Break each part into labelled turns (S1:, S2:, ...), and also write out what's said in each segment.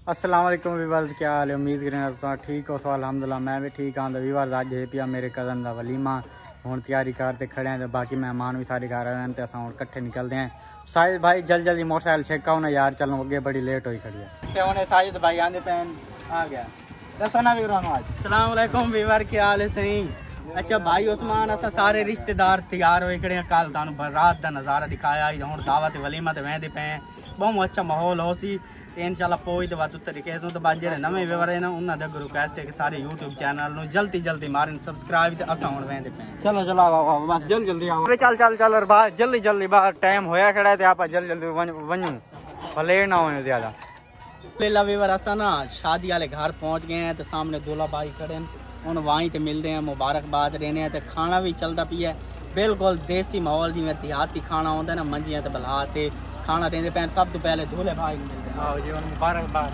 S1: अस्सलाम वालेकुम वीवर्स, क्या हाल है? उम्मीद करें तुम ठीक हो। सो अल्हम्दुलिल्लाह मैं भी ठीक हाँ। तो वीवर्स अज है पिया मेरे कज़न का वलीमा, हूँ तैयारी करते खड़े हैं। तो बाकी मेहमान भी सारे घर आए हैं, तो हम कट्ठे निकलते हैं। साजिद भाई जल्दी जल्दी मोटरसाइकिल छेका ना यार, चलो अगे बड़ी लेट हुई खड़ी है। तो उन्हें साजिद भाई आंदे पैन आ गया। दसना वीवर
S2: अस्सलाम वालेकुम वीवर, क्या हाल है? सही। अच्छा भाई उस्मान, असा सारे रिश्तेदार तैयार होए खड़े हैं। कल तुहानू रात का नज़ारा दिखाया, हुण दावत वलीमा ते वेंदे पे हैं। बहुत अच्छा माहौल हो सी ते इंशाल्लाह पोई तो बात तरीके से। तो बाद जेडे नवे व्यूअर है ना उन्हां दे रिक्वेस्ट है कि सारे यूट्यूब चैनल नु जल्दी जल्दी मारन सब्सक्राइब ते असा हुण वेंदे पे।
S1: चलो चलो आओ बस जल्दी जल्दी आओ। चल चल चल और बाहर जल्दी जल्दी बाहर टाइम होया खड़ा है, ते आप जल्दी जल्दी वणू भले ना होने ज्यादा।
S2: पहला व्यूअर असा ना शादी वाले घर पहुंच गए हैं, तो सामने दूल्हा भाई खड़े हैं, उन वहीं ते मिलते हैं, मुबारकबाद देने हैं। तो खाना भी चलता पिया है, बिल्कुल देसी माहौल जिवें देहाती खाना होंदा ना, मंजियां ते बला ते खाना देंदे पैन। सब तो पहले दूल्हे भाई मिलते हैं।
S1: आओ जी मुबारकबाद।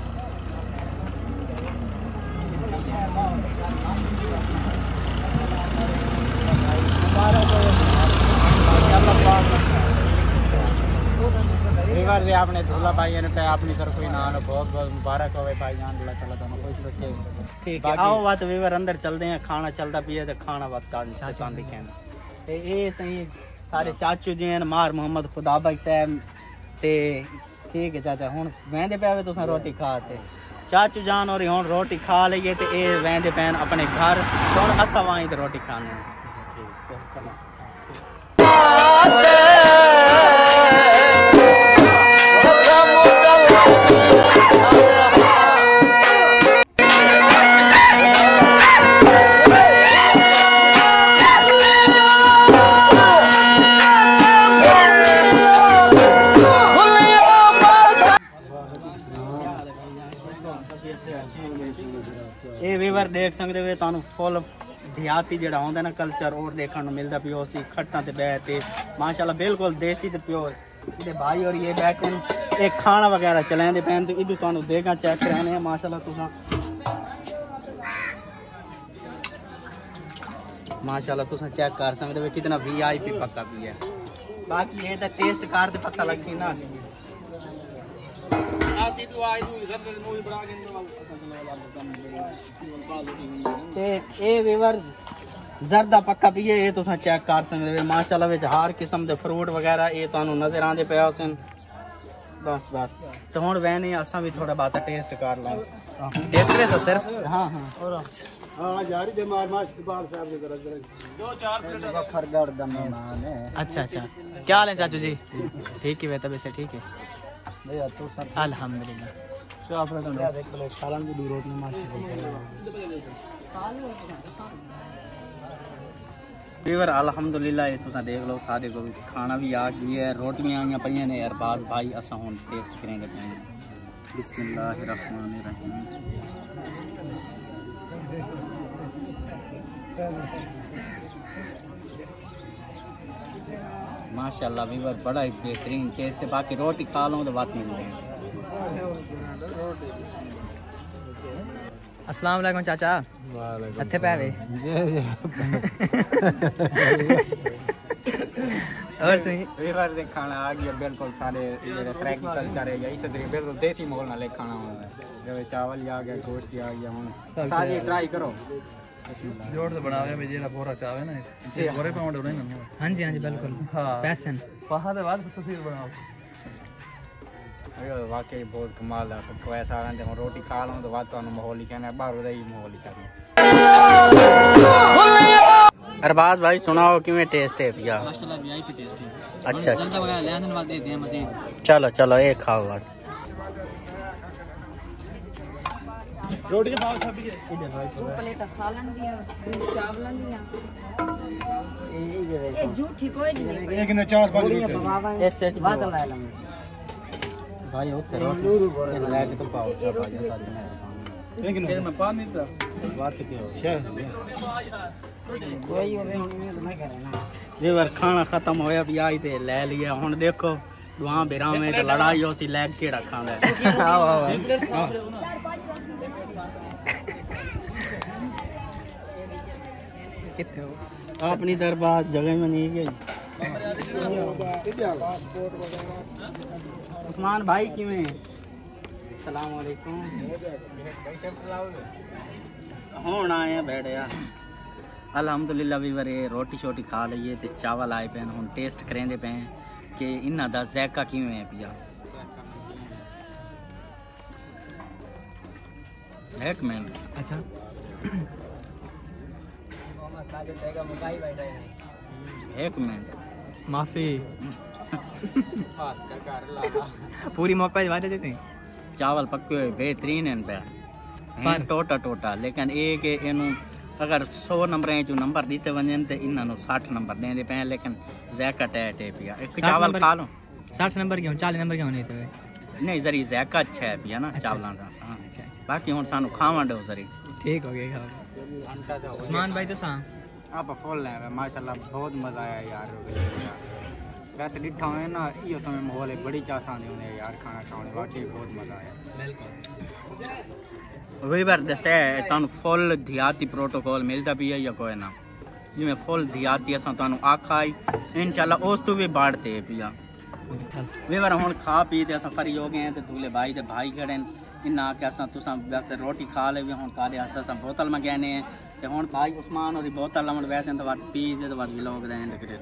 S1: आपने दूल्हा भाई ने पे अपनी तरफ कोई ना बहुत बहुत मुबारक हो भाई जान। अल्लाह ताला दोनों खुश रखे।
S2: ठीक है, आओ बात वीवर अंदर चलते हैं। खाना चलता पिया तो खाना बात चाचा दिखे ये सही। सारे चाचू जी हैं, मार मोहम्मद खुदा भाई साहब ते ठीक है चाचा। हुण वेंदे पे तुसां रोटी खाते चाचू जान और हुण रोटी खा लीए ते ए वेंदे पैन अपने घर। हुण असा वहीं ते रोटी खाने। ठीक चलो। ये वीवर देख सकते हो तुहानू फुल देहाती जेड़ा होंदा ना कल्चर और देखने को मिलता पियो सी। खट्टा ते बैठे माशाल्लाह बिल्कुल देसी ते प्योर। ये भाई और ये बैठे एक खाना वगैरह चलाते पैन। तो इधर तुहानू देगा चेक कराने हैं माशाल्लाह। तुसा माशाल्लाह तुसा चेक कर सकते हो कितना VIP पक्का भी है। बाकी ये तो टेस्ट कर ते पता लग सी ना। जरदा पक्का भी है, ये तुसा चेक कर सकते हो माशाल्लाह। विच हर किस्म दे फ्रूट वगैरह ये तुहानू नजर आंदे पे सन। बस बस तो हुण वैने असा भी थोड़ा बहुत टेस्ट कर ला। टेस्ट करे तो सिर्फ हां हां हां यार दे मार मार इकबाल साहब की तरफ 2-4 प्लेट फरगड़ दा मेहमान है। अच्छा अच्छा, क्या हाल है चाचू जी? ठीक है तबीयत से ठीक है भैया? तो सब अल्हम्दुलिल्लाह। आप सालन भी दूर होती वीवर अल्हम्दुलिल्लाह। ये तुसा देख लो सारे को खाना भी आ गई है, रोटियां आईयां पई ने। अरबाज भाई असा हुण टेस्ट करेंगे। बिस्मिल्लाहिर्रहमानिर्रहीम। माशाल्लाह वीवर बड़ा ही बेहतरीन टेस्ट है। बाकी रोटी खा लो तो बात मिल जाएगी। अस्सलाम वालेकुम चाचा। अच्छे पैवे और सही वीवर दे खाना आ गया बिल्कुल सारे जेडे सराइकी कल्चर है इस तरीके बिल्कुल देसी माहौल नाल खाना होंदा है। चावल ही आ गया, गोश्त ही आ गया। हुण सारी ट्राई करो। जोड़ से बनावे में जेड़ा बोरा चावे ना जी बोरे पाउंड होने ना। हां जी बिल्कुल। हां पैसन पहा दे बाद तस्वीर बनाओ। अरे वाकई बहुत कमाल है। वैसा आंदे हम रोटी खा लो तो बाद तुहानू माहौल ही कहना बाहर दा ही माहौल ही कहना। अरबाज भाई सुनाओ किवें टेस्ट है पिया? माशाल्लाह VIP टेस्ट है। अच्छा जल्दा वगैरह ले आने बाद देते हैं मजीद। चलो चलो एक खाओ बाद रोटी के पाव छपी इधर भाई प्लेट सालन दिया चावलन दिया ये झूठी कोई नहीं। एक ने 4-5 रोटी ऐसे बात ला लेंगे भाई। होते रोटी ले के तुम पाओ चाप आ जाता है। लेकिन मैं पानी दा बात के हो कोई हो नहीं करे ना। वीवर खाना खत्म होया भी आई ते ले लिया। हुण देखो दुआ बेरा में तो लड़ाई हो सी लैग केड़ा खांदा है। आओ आओ किथे हो अपनी दरबार जगह में नहीं गई। उस्मान भाई किवें अस्सलाम वालेकुम। हुण आए हैं बैठे अल्हम्दुलिल्लाह वीवर रोटी शोटी खा लईए ते चावल आए पे हुण टेस्ट करेंदे पे कि इन्हां दा ज़ायका किवें है पिया। एक मिनट। अच्छा एक मिनट माफी पूरी मौका जैसे चावल पक्के हुए बेहतरीन हैं पे टोटा टोटा, लेकिन एक इनू अगर 100 नंबर जो नंबर दीते वजन तो इन्होंने 60 नंबर देंदे पे, लेकिन ज़ायका टैट है पिया। एक चावल खा लो 60 नंबर क्यों 40 नंबर क्यों नहीं जरी ज़ायका अच्छा है पिया ना चावलों का। हाँ बाकी हुण सानू खावन दो जरी ठीक हो गया। उस्मान भाई तो सा
S1: आप फुल है माशाल्लाह, बहुत मजा आया यार। वैसे डिठा हुए ना यो समय माहौल है बड़ी चाह आने होने यार खाना खाने वाकई बहुत मजा आया। बिल्कुल
S2: वही बार दसे तुहानू फुल दिहाती प्रोटोकॉल मिलता भी है या कोई ना, जिवें फुल दिहाती असां तुहानू आखा इंशाल्लाह उस तो भी बाढ़ते पिया। वे बार हुण खा पी ते असां फरी हो गए हैं ते दूल्हे भाई ते भाई खड़े इन्ना आके असां तुसां वैसे रोटी खा ले हुण कादे असां बोतल मंगाने ते हुण भाई उस्मान और बोतल लमण वैसे तो बाद पी दे तो बाद व्लॉग दा एंड करे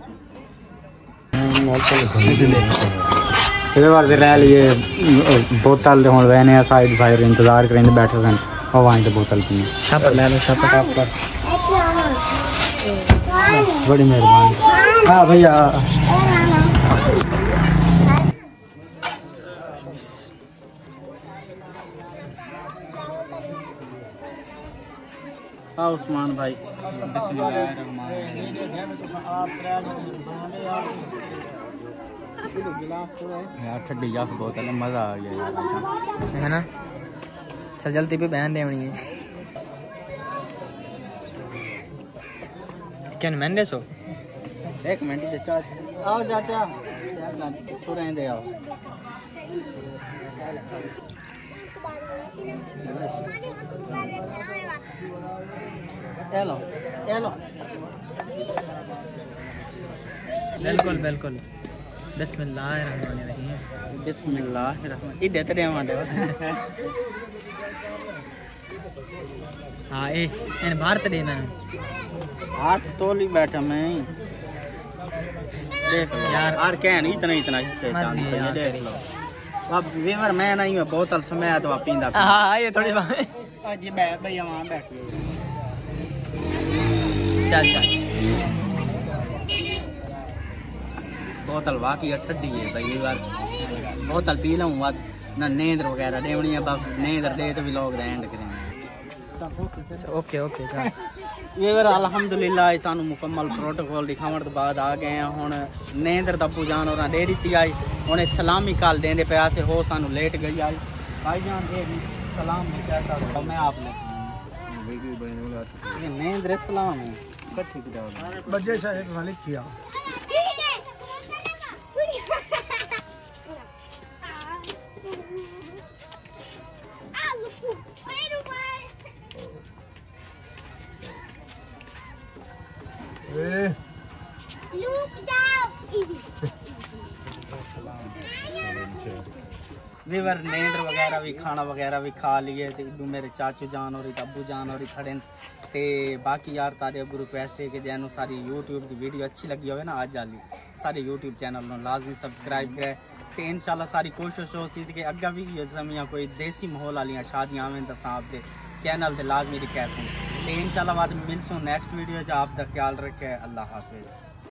S1: इधर बार रह लिए बोतल हुण वैने साइड भाई इंतजार करेंदे बैठे सन और वहीं से बोतल पीने छापर ले लो छापर बड़ी मेहरबानी। हाँ भैया
S2: हाँ उस्मान भाई
S1: यार ठंडी या बोतल मजा आ गया यार
S2: है ना। चल जल्दी पे बहन देवनी है क्या मैंने सो एक मिनट चाचा आओ चाचा तो रहने आओ चलो चलो बिल्कुल बिल्कुल बिस्मिल्लाहिर्रहमानिर्रहीम बिस्मिल्लाहिर्रहमान इधर ते देवांडे हाँ ए इन बाहर ते देना हाथ तोली बैठा मैं देख यार और क्या नहीं इतना इतना हिस्से चांदी पे देख लो अब वीवर मैं नहीं मैं बोतल समय तो पींदा हां ये थोड़ी बात जी बैठ भैया वहां बैठ चल चल बोतल वाकई ठंडी है भाई वीवर बोतल पी लूं बाद ना नींद वगैरह देवनी है बस नींद दे तो भी लोग एंड करेंगे। ओके ओके वीवर अल्हम्दुलिल्लाह तानू मुकम्मल प्रोटोकॉल दिखावन तो बाद आ गए हैं। हुण नींदर दब्बू जान और दे दी आई उन्हें सलामी काल देंदे पिया से हो सानू लेट गई आई भाई जान दे सलाम कैसा मैं आपने ये नींद रे सलाम है कट्ठी किताब बजे साहब मालिक किया वीवर नींद वगैरह भी खाना वगैरह भी खा लिए तो इदू मेरे चाचू जान और अबू जान और खड़े ते बाकी यार तारे अगू रिक्वेस्ट है कि जैनू सारी यूट्यूब की वीडियो अच्छी लगी हो ना आज वाली सारे यूट्यूब चैनल में लाजमी सब्सक्राइब करे तो इंशाल्लाह सारी कोशिश हो सी कि अगर भी जमियाँ कोई देसी माहौल वाली शादियाँ आवें तो आप दे चैनल से लाजमी रिक्वेस्ट है तो इंशाल्लाह बाद मिलसूँ नेक्स्ट वीडियो आप ख्याल रखे। अल्लाह हाफिज।